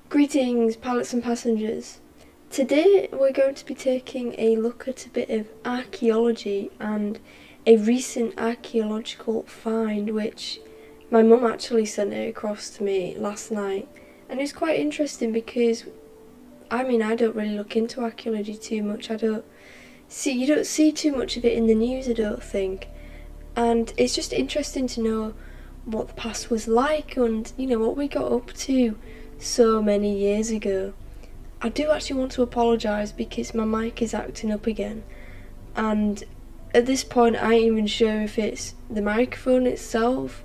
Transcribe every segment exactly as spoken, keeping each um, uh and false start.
Greetings, pilots and passengers. Today we're going to be taking a look at a bit of archaeology and a recent archaeological find which my mum actually sent it across to me last night. And it's quite interesting because, I mean, I don't really look into archaeology too much. I don't see, you don't see too much of it in the news, I don't think. And it's just interesting to know what the past was like and, you know, what we got up to so many years ago. I do actually want to apologise because my mic is acting up again, and at this point I ain't even sure if it's the microphone itself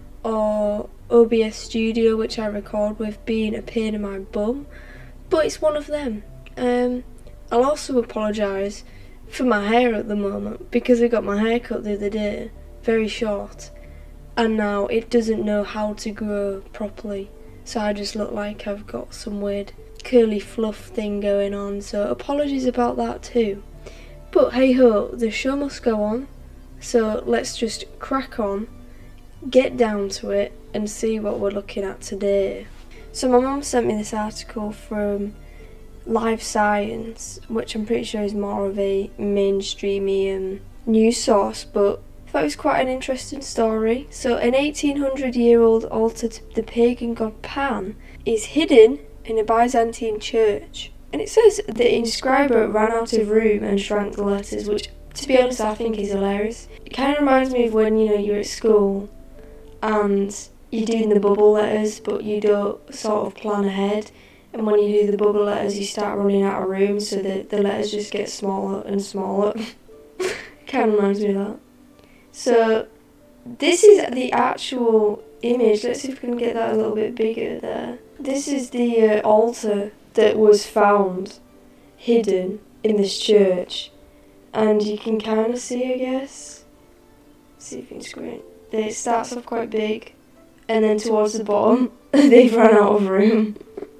or O B S Studio, which I record with, being a pain in my bum, but it's one of them. Um, I'll also apologise for my hair at the moment because I got my hair cut the other day, very short, and now it doesn't know how to grow properly. So I just look like I've got some weird curly fluff thing going on, so apologies about that too. But hey ho, the show must go on, so let's just crack on, get down to it and see what we're looking at today. So my mum sent me this article from Live Science, which I'm pretty sure is more of a mainstreamy um, news source, but I thought it was quite an interesting story. So an eighteen hundred year old altar to the pagan god Pan is hidden in a Byzantine church, and it says the inscriber ran out of room and shrank the letters, which to be honest I think is hilarious. It kind of reminds me of when, you know, you're at school and you're doing the bubble letters but you don't sort of plan ahead, and when you do the bubble letters you start running out of room, so the, the letters just get smaller and smaller. Kind of reminds me of that. So this is the actual image. Let's see if we can get that a little bit bigger there. This is the uh, altar that was found hidden in this church, and you can kind of see, I guess. Let's see if you can screen it. It starts off quite big, and then towards the bottom they've run out of room.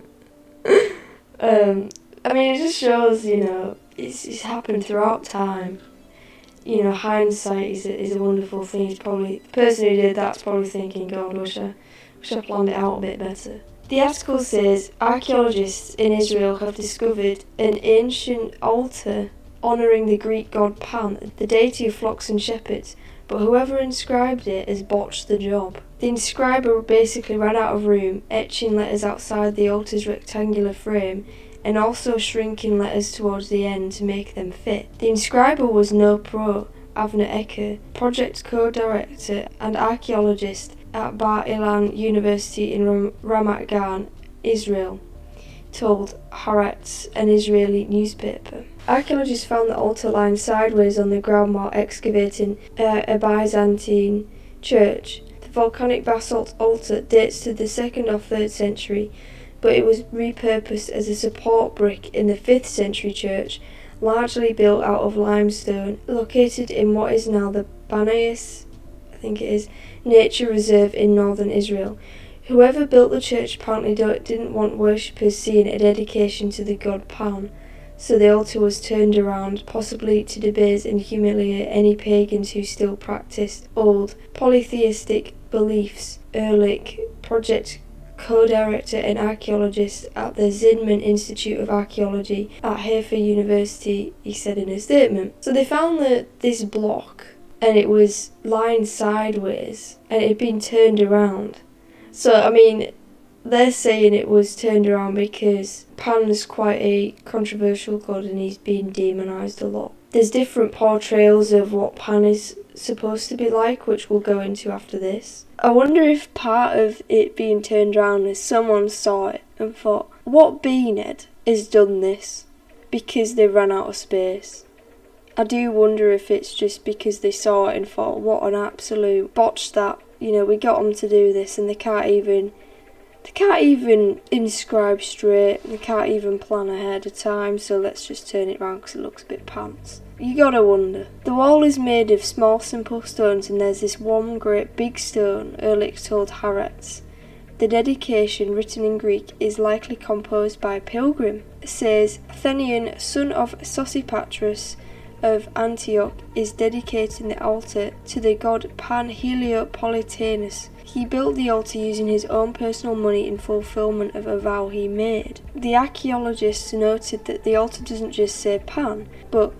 um, I mean, it just shows, you know, it's, it's happened throughout time. You know, hindsight is a, is a wonderful thing. He's probably, the person who did that's probably thinking, God, wish I, wish I planned it out a bit better. The article says, archaeologists in Israel have discovered an ancient altar honouring the Greek god Pan, the deity of flocks and shepherds, but whoever inscribed it has botched the job. The inscriber basically ran out of room, etching letters outside the altar's rectangular frame, and also shrinking letters towards the end to make them fit. The inscriber was no pro, Avner Ecker, project co-director and archaeologist at Bar Ilan University in Ram Ramat Gan, Israel, told Haaretz, an Israeli newspaper. Archaeologists found the altar lying sideways on the ground while excavating uh, a Byzantine church. The volcanic basalt altar dates to the second or third century, but it was repurposed as a support brick in the fifth century church, largely built out of limestone, located in what is now the Banais, I think it is, nature reserve in northern Israel. Whoever built the church apparently didn't want worshippers seeing a dedication to the god Pan, so the altar was turned around, possibly to debase and humiliate any pagans who still practiced old polytheistic beliefs. Ehrlich, project co-director and archaeologist at the Zinman Institute of Archaeology at Haifa University, he said in a statement. So they found the, this block, and it was lying sideways, and it had been turned around. So, I mean, they're saying it was turned around because Pan is quite a controversial god and he's been demonised a lot. There's different portrayals of what Pan is supposed to be like, which we'll go into after this. I wonder if part of it being turned around is someone saw it and thought, what beanhead has done this? Because they ran out of space. I do wonder if it's just because they saw it and thought, what an absolute botch that, you know, we got them to do this and they can't even, they can't even inscribe straight, they can't even plan ahead of time, so let's just turn it round because it looks a bit pants. You gotta wonder. The wall is made of small simple stones and there's this one great big stone, Ehrlich told Haaretz. The dedication, written in Greek, is likely composed by a pilgrim. Says, Athenian, son of Sosipatros of Antioch, is dedicating the altar to the god Pan Heliopolitanus. He built the altar using his own personal money in fulfillment of a vow he made. The archaeologists noted that the altar doesn't just say Pan, but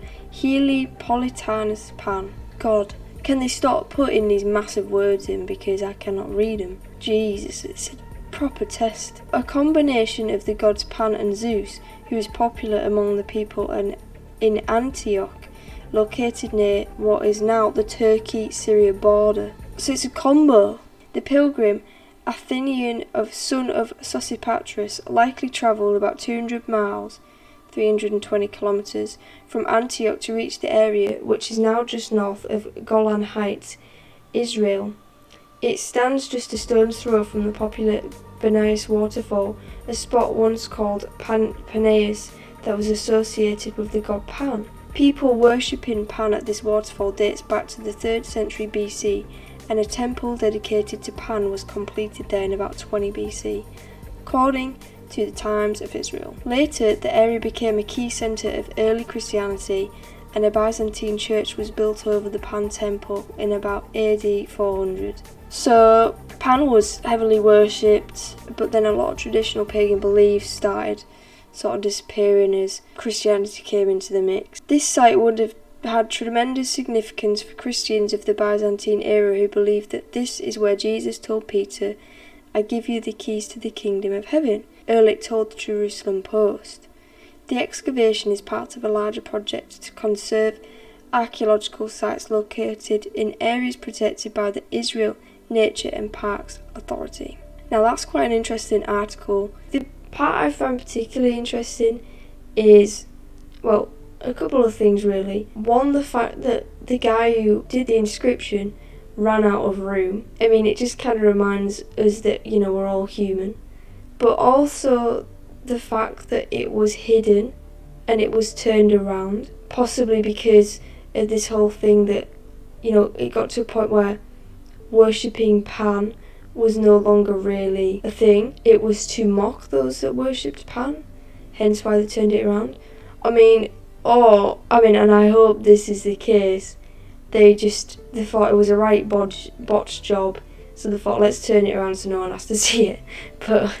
Heliopolitanus Pan, God. Can they stop putting these massive words in because I cannot read them? Jesus, it's a proper test. A combination of the gods Pan and Zeus, who is popular among the people in, in Antioch, located near what is now the Turkey-Syria border. So it's a combo. The pilgrim, Athenian of son of Sosipatris, likely travelled about two hundred miles, three hundred twenty kilometres, from Antioch to reach the area which is now just north of Golan Heights, Israel. It stands just a stone's throw from the popular Benias waterfall, a spot once called Pan Paneas that was associated with the god Pan. People worshipping Pan at this waterfall dates back to the third century B C, and a temple dedicated to Pan was completed there in about twenty B C, according to the Times of Israel. Later, the area became a key centre of early Christianity, and a Byzantine church was built over the Pan temple in about A D four hundred. So, Pan was heavily worshipped, but then a lot of traditional pagan beliefs started sort of disappearing as Christianity came into the mix. This site would have had tremendous significance for Christians of the Byzantine era who believed that this is where Jesus told Peter, "I give you the keys to the kingdom of heaven," Ehrlich told the Jerusalem Post. The excavation is part of a larger project to conserve archaeological sites located in areas protected by the Israel Nature and Parks Authority. Now that's quite an interesting article. The part I find particularly interesting is, well, a couple of things really. One, the fact that the guy who did the inscription ran out of room. I mean, it just kind of reminds us that, you know, we're all human. But also the fact that it was hidden and it was turned around, possibly because of this whole thing that, you know, it got to a point where worshipping Pan was no longer really a thing. It was to mock those that worshipped Pan, hence why they turned it around. I mean, or, I mean, and I hope this is the case, they just, they thought it was a right botch, botched job, so they thought, let's turn it around so no one has to see it. But,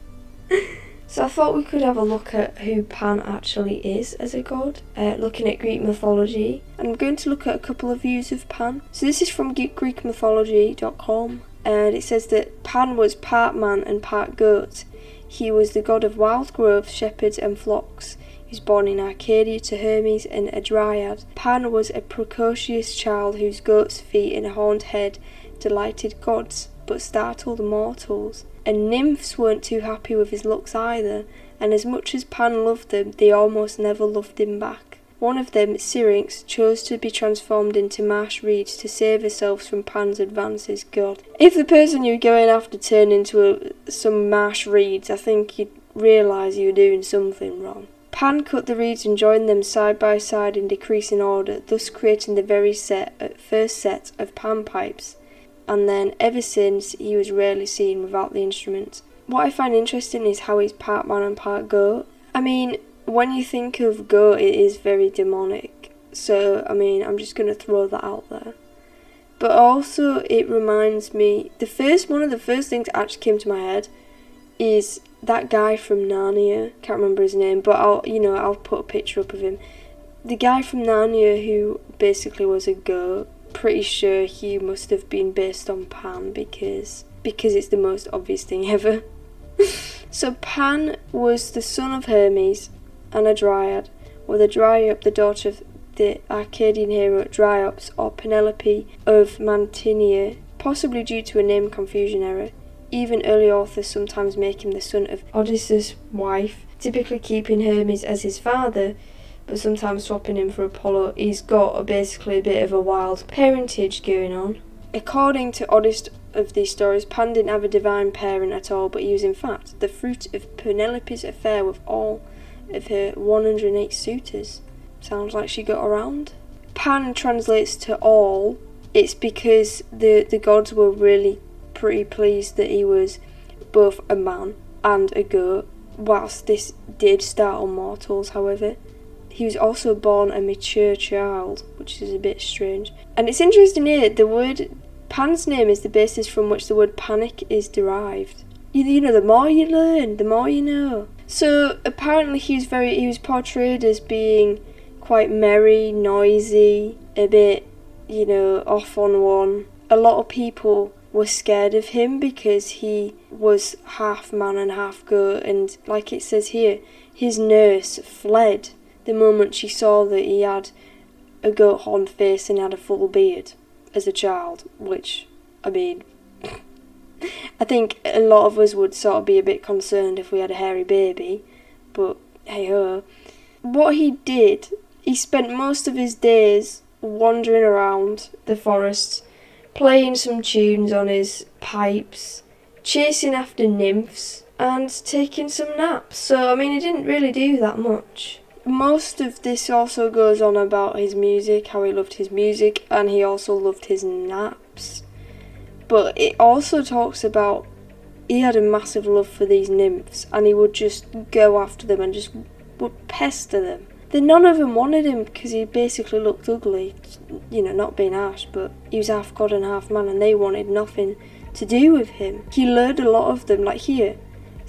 so I thought we could have a look at who Pan actually is as a god, uh, looking at Greek mythology. And I'm going to look at a couple of views of Pan. So this is from Greek mythology dot com. And it says that Pan was part man and part goat. He was the god of wild growth, shepherds and flocks. He was born in Arcadia to Hermes and a dryad. Pan was a precocious child whose goat's feet and horned head delighted gods, but startled mortals. And nymphs weren't too happy with his looks either, and as much as Pan loved them, they almost never loved him back. One of them, Syrinx, chose to be transformed into marsh reeds to save herself from Pan's advances. God, if the person you're going after turned into a, some marsh reeds, I think you'd realise you were doing something wrong. Pan cut the reeds and joined them side by side in decreasing order, thus creating the very set, first set of pan pipes, and then ever since he was rarely seen without the instrument. What I find interesting is how he's part man and part goat. I mean, when you think of goat, it is very demonic. So, I mean, I'm just going to throw that out there. But also, it reminds me, the first, one of the first things that actually came to my head is that guy from Narnia. Can't remember his name, but I'll, you know, I'll put a picture up of him. The guy from Narnia who basically was a goat. Pretty sure he must have been based on Pan because, because it's the most obvious thing ever. So Pan was the son of Hermes and a dryad, with a Dryope, the daughter of the Arcadian hero Dryops, or Penelope of Mantinia, possibly due to a name confusion error. Even early authors sometimes make him the son of Odysseus' wife, typically keeping Hermes as his father, but sometimes swapping him for Apollo. He's got a, basically a bit of a wild parentage going on. According to oddest of these stories, Pan didn't have a divine parent at all, but he was in fact the fruit of Penelope's affair with all of her one hundred eight suitors. Sounds like she got around. Pan translates to all. It's because the, the gods were really pretty pleased that he was both a man and a goat, whilst this did startle mortals, however. He was also born a mature child, which is a bit strange. And it's interesting here, the word Pan's name is the basis from which the word panic is derived. You, you know, the more you learn, the more you know. So apparently he was very, he was portrayed as being quite merry, noisy, a bit, you know, off on one. A lot of people were scared of him because he was half man and half goat, and like it says here, his nurse fled the moment she saw that he had a goat horn face and had a full beard as a child, which, I mean, I think a lot of us would sort of be a bit concerned if we had a hairy baby, but hey ho. What he did, he spent most of his days wandering around the forests, playing some tunes on his pipes, chasing after nymphs, and taking some naps. So, I mean, he didn't really do that much. Most of this also goes on about his music, how he loved his music, and he also loved his naps. But it also talks about he had a massive love for these nymphs, and he would just go after them and just would pester them. Then none of them wanted him because he basically looked ugly, you know, not being harsh, but he was half god and half man, and they wanted nothing to do with him. He lured a lot of them, like here.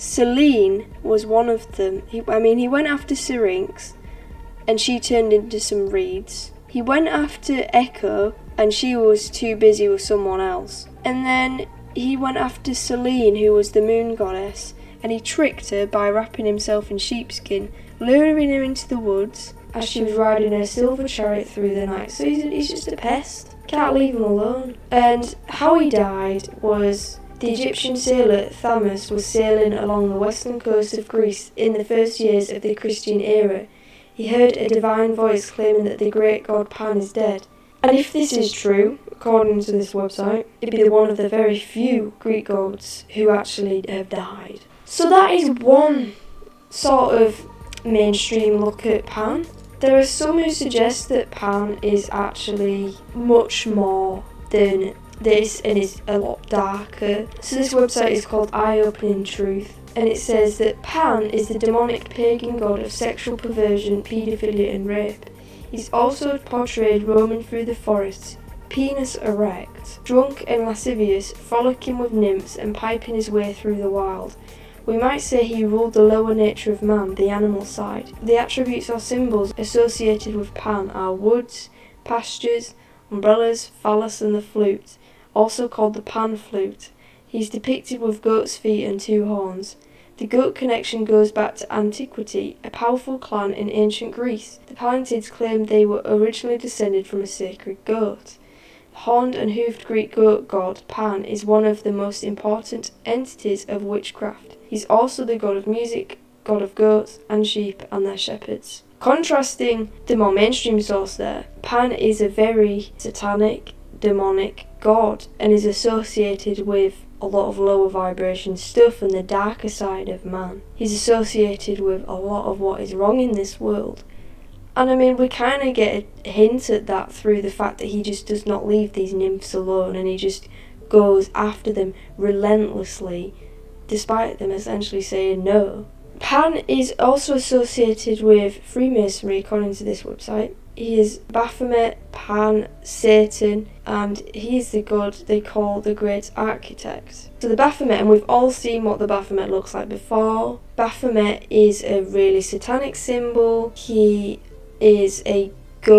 Selene was one of them. He, I mean, he went after Syrinx, and she turned into some reeds. He went after Echo, and she was too busy with someone else. And then he went after Selene, who was the moon goddess, and he tricked her by wrapping himself in sheepskin, luring her into the woods as she was riding her silver chariot through the night. So he's, he's just a pest. Can't leave him alone. And how he died was the Egyptian sailor Thamus was sailing along the western coast of Greece in the first years of the Christian era. He heard a divine voice claiming that the great god Pan is dead. And if this is true, according to this website, it'd be one of the very few Greek gods who actually have died. So that is one sort of mainstream look at Pan. There are some who suggest that Pan is actually much more than this and is a lot darker. So this website is called Eye Opening Truth, and it says that Pan is the demonic pagan god of sexual perversion, paedophilia and rape. He's also portrayed roaming through the forests, penis erect, drunk and lascivious, frolicking with nymphs and piping his way through the wild. We might say he ruled the lower nature of man, the animal side. The attributes or symbols associated with Pan are woods, pastures, umbrellas, phallus and the flute, also called the pan flute. He is depicted with goat's feet and two horns. The goat connection goes back to antiquity, a powerful clan in ancient Greece. The Pallantids claimed they were originally descended from a sacred goat. The horned and hoofed Greek goat god Pan is one of the most important entities of witchcraft. He's also the god of music, god of goats and sheep and their shepherds. Contrasting the more mainstream source there, Pan is a very satanic, demonic god and is associated with a lot of lower vibration stuff and the darker side of man. He's associated with a lot of what is wrong in this world. And I mean, we kind of get a hint at that through the fact that he just does not leave these nymphs alone and he just goes after them relentlessly, despite them essentially saying no. Pan is also associated with Freemasonry, according to this website. He is Baphomet, Pan, Satan, and he is the god they call the Great Architect. So the Baphomet, and we've all seen what the Baphomet looks like before. Baphomet is a really satanic symbol. He is a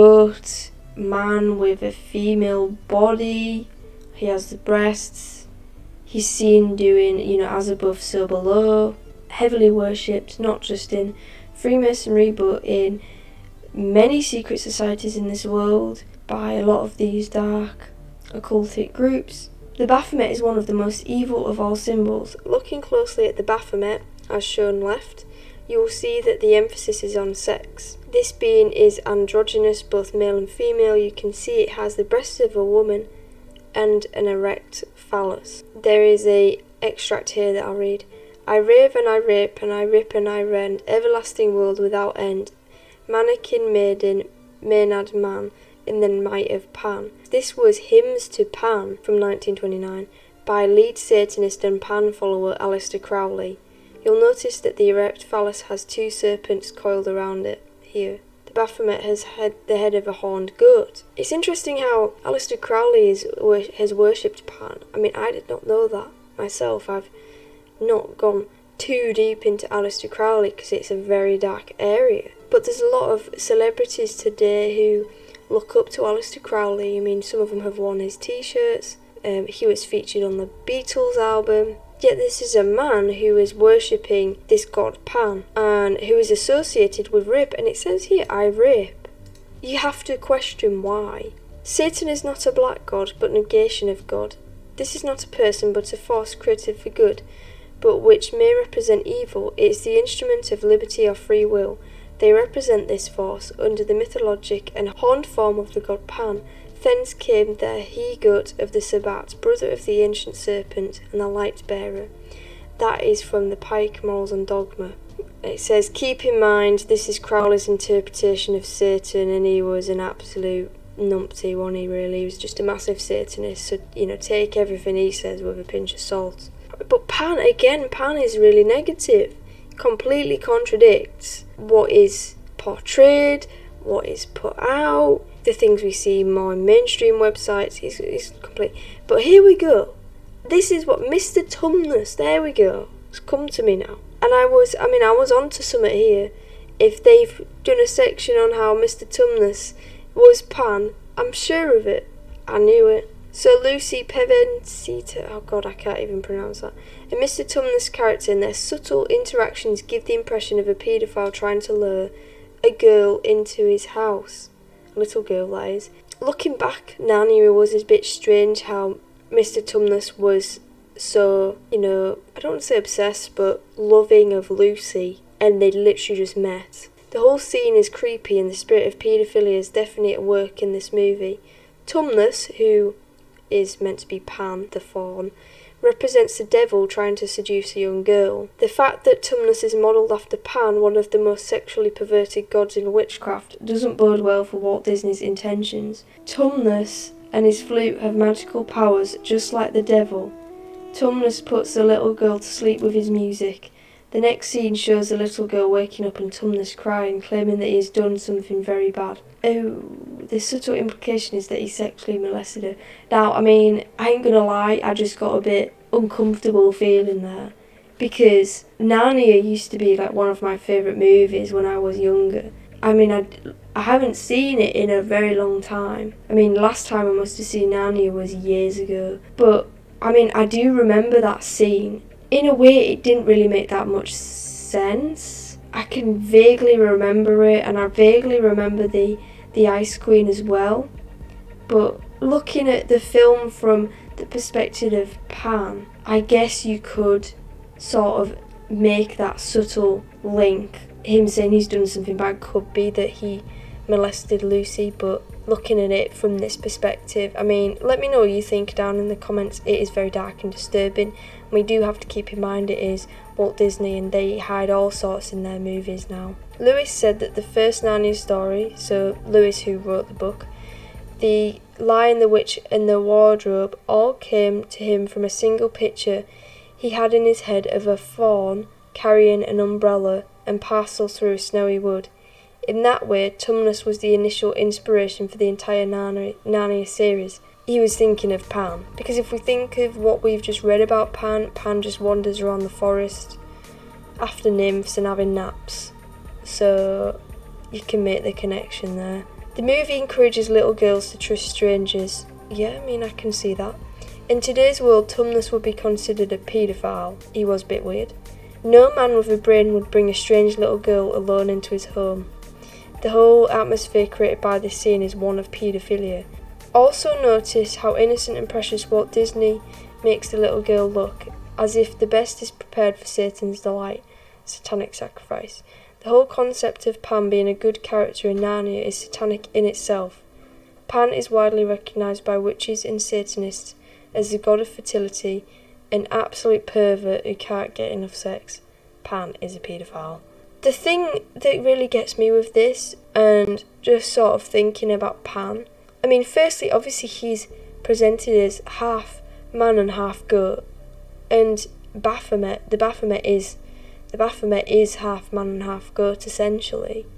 goat man with a female body. He has the breasts. He's seen doing, you know, as above, so below. Heavily worshipped, not just in Freemasonry, but in many secret societies in this world by a lot of these dark occultic groups. The Baphomet is one of the most evil of all symbols. Looking closely at the Baphomet, as shown left, you will see that the emphasis is on sex. This being is androgynous, both male and female. You can see it has the breasts of a woman and an erect phallus. There is a extract here that I'll read. I rave and I rape and I rip and I rend, everlasting world without end. Mannequin maiden, Maynard man, in the might of Pan. This was Hymns to Pan from nineteen twenty-nine by lead Satanist and Pan follower Aleister Crowley. You'll notice that the erect phallus has two serpents coiled around it here. The Baphomet has had the head of a horned goat. It's interesting how Aleister Crowley is, has worshipped Pan. I mean, I did not know that myself. I've not gone too deep into Aleister Crowley because it's a very dark area. But there's a lot of celebrities today who look up to Aleister Crowley. I mean, some of them have worn his t-shirts. Um, he was featured on the Beatles album. Yet this is a man who is worshipping this god Pan and who is associated with rape, and it says here, I rape. You have to question why. Satan is not a black god, but negation of God. This is not a person, but a force created for good, but which may represent evil. It is the instrument of liberty or free will. They represent this force under the mythologic and horned form of the god Pan. Thence came the he-goat of the Sabbat, brother of the ancient serpent and the light-bearer. That is from the Pike Morals and Dogma. It says, keep in mind, this is Crowley's interpretation of Satan, and he was an absolute numpty, wasn't he, really? He was just a massive Satanist, so, you know, take everything he says with a pinch of salt. But Pan, again, Pan is really negative. Completely contradicts what is portrayed, what is put out, the things we see more in mainstream websites. Is is complete. But here we go. This is what Mister Tumnus, there we go, it's come to me now. And I was, I mean, I was onto something here. If they've done a section on how Mister Tumnus was Pan, I'm sure of it. I knew it. So Lucy Pevencita, oh god, I can't even pronounce that. And Mister Tumnus' character and their subtle interactions give the impression of a paedophile trying to lure a girl into his house. A little girl, that is. Looking back, Narnia was a bit strange how Mister Tumnus was so, you know, I don't want to say obsessed, but loving of Lucy, and they literally just met. The whole scene is creepy, and the spirit of paedophilia is definitely at work in this movie. Tumnus, who is meant to be Pan, the faun, represents the devil trying to seduce a young girl. The fact that Tumnus is modelled after Pan, one of the most sexually perverted gods in witchcraft, doesn't bode well for Walt Disney's intentions. Tumnus and his flute have magical powers just like the devil. Tumnus puts the little girl to sleep with his music. The next scene shows the little girl waking up and Tumnus crying, claiming that he has done something very bad. Oh, the subtle implication is that he sexually molested her. Now, I mean, I ain't gonna lie, I just got a bit uncomfortable feeling there. Because Narnia used to be like one of my favourite movies when I was younger. I mean, I, I haven't seen it in a very long time. I mean, last time I must have seen Narnia was years ago. But, I mean, I do remember that scene. In a way, it didn't really make that much sense. I can vaguely remember it, and I vaguely remember the, the Ice Queen as well. But looking at the film from the perspective of Pan, I guess you could sort of make that subtle link. Him saying he's done something bad could be that he molested Lucy, but looking at it from this perspective, I mean, let me know what you think down in the comments. It is very dark and disturbing. We do have to keep in mind it is Walt Disney and they hide all sorts in their movies now. Lewis said that the first Narnia story, so Lewis who wrote the book, the Lion, the Witch and the Wardrobe all came to him from a single picture he had in his head of a faun carrying an umbrella and parcels through a snowy wood. In that way, Tumnus was the initial inspiration for the entire Narnia, Narnia series. He was thinking of Pan, because if we think of what we've just read about Pan, Pan just wanders around the forest after nymphs and having naps. So you can make the connection there. The movie encourages little girls to trust strangers. Yeah, I mean, I can see that. In today's world, Tumnus would be considered a paedophile. He was a bit weird. No man with a brain would bring a strange little girl alone into his home. The whole atmosphere created by this scene is one of paedophilia. Also notice how innocent and precious Walt Disney makes the little girl look, as if the best is prepared for Satan's delight, satanic sacrifice. The whole concept of Pan being a good character in Narnia is satanic in itself. Pan is widely recognised by witches and Satanists as the god of fertility, an absolute pervert who can't get enough sex. Pan is a paedophile. The thing that really gets me with this, and just sort of thinking about Pan, I mean, firstly, obviously he's presented as half man and half goat, and Baphomet, the Baphomet is, the Baphomet is half man and half goat essentially.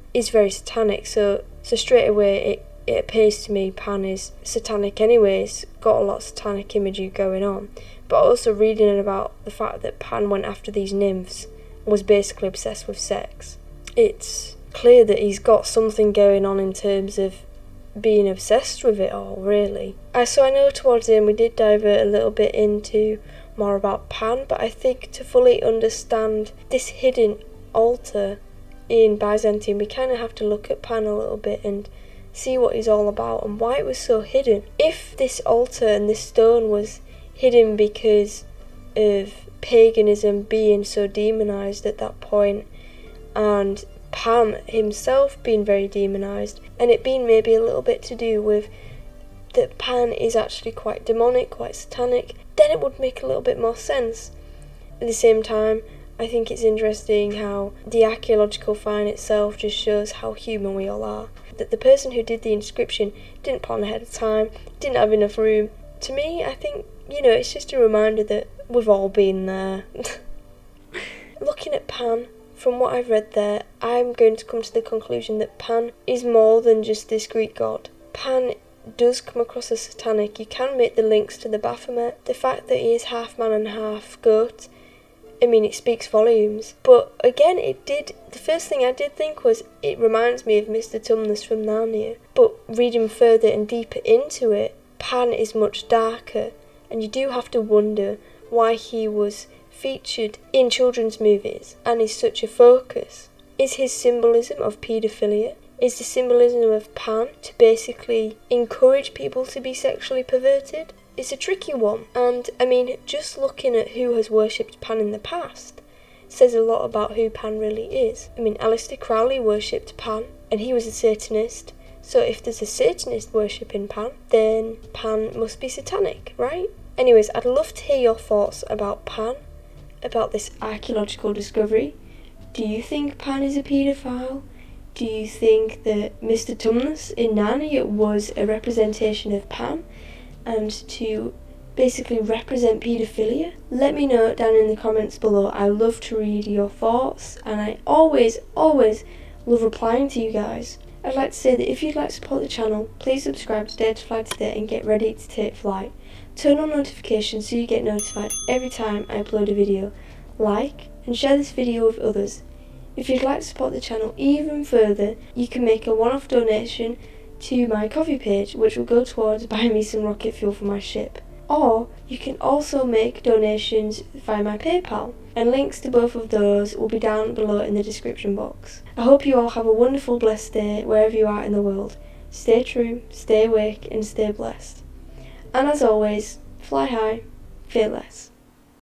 is very satanic, so so straight away it, it appears to me Pan is satanic anyways, got a lot of satanic imagery going on. But also reading about the fact that Pan went after these nymphs and was basically obsessed with sex. It's clear that he's got something going on in terms of being obsessed with it all, really. Uh, so I know towards the end we did divert a little bit into more about Pan, but I think to fully understand this hidden altar in Byzantine, we kind of have to look at Pan a little bit and see what he's all about and why it was so hidden. If this altar and this stone was hidden because of paganism being so demonised at that point, and Pan himself being very demonised, and it being maybe a little bit to do with that Pan is actually quite demonic, quite satanic, then it would make a little bit more sense. At the same time, I think it's interesting how the archaeological find itself just shows how human we all are. That the person who did the inscription didn't plan ahead of time, didn't have enough room. To me, I think, you know, it's just a reminder that we've all been there. Looking at Pan, from what I've read there, I'm going to come to the conclusion that Pan is more than just this Greek god. Pan does come across as satanic. You can make the links to the Baphomet. The fact that he is half man and half goat, I mean, it speaks volumes. But again, it did, the first thing I did think was, it reminds me of Mister Tumnus from Narnia. But reading further and deeper into it, Pan is much darker, and you do have to wonder why he was featured in children's movies and is such a focus. Is his symbolism of paedophilia? Is the symbolism of Pan to basically encourage people to be sexually perverted? It's a tricky one, and I mean, just looking at who has worshipped Pan in the past says a lot about who Pan really is. I mean, Aleister Crowley worshipped Pan, and he was a Satanist, so if there's a Satanist worshipping Pan, then Pan must be satanic, right? Anyways, I'd love to hear your thoughts about Pan, about this archaeological discovery. Do you think Pan is a paedophile? Do you think that Mister Tumnus in Narnia was a representation of Pan, and to basically represent paedophilia? Let me know down in the comments below. I love to read your thoughts, and I always, always love replying to you guys. I'd like to say that if you'd like to support the channel, please subscribe to Dare to Fly Today and get ready to take flight. Turn on notifications so you get notified every time I upload a video. Like and share this video with others. If you'd like to support the channel even further, you can make a one-off donation to my Ko-fi page, which will go towards buying me some rocket fuel for my ship. Or you can also make donations via my PayPal, and links to both of those will be down below in the description box. I hope you all have a wonderful, blessed day wherever you are in the world. Stay true, stay awake, and stay blessed. And as always, fly high, fear less.